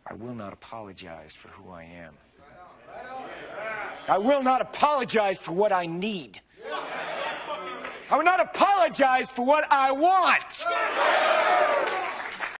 I will not apologize for who I am. I will not apologize for what I need. I will not apologize for what I want.